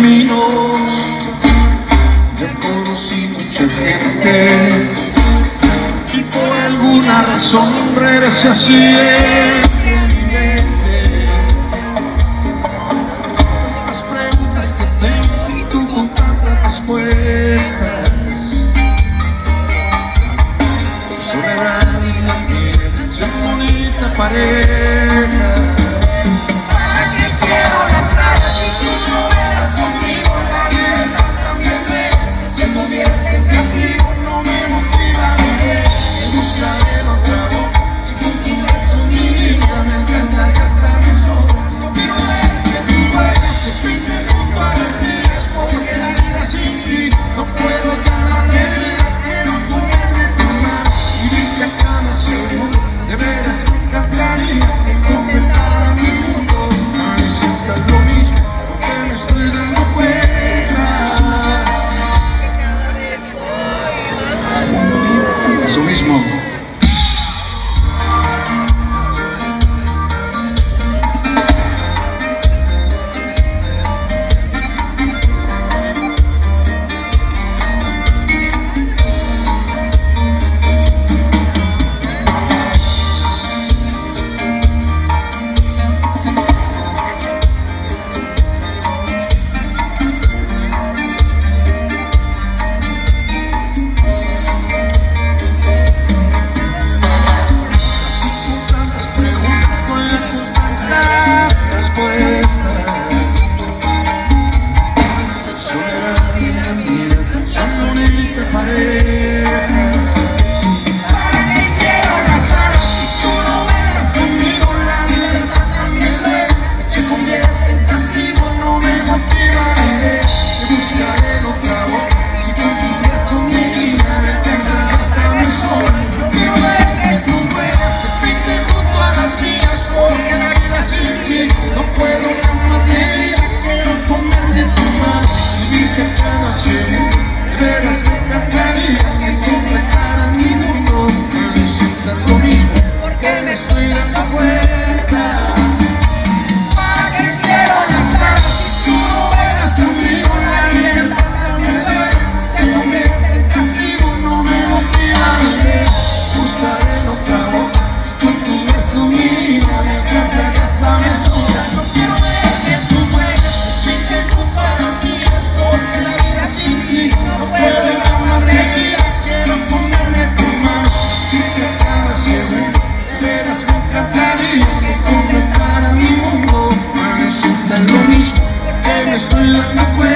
caminos, yo conocí mucha gente y por alguna razón regresé así en mi mente. Tantas preguntas que tengo y tú con tantas respuestas. Tu soledad y la mía son bonita pareja. Eso mismo. Lo mismo que me estoy dando cuenta.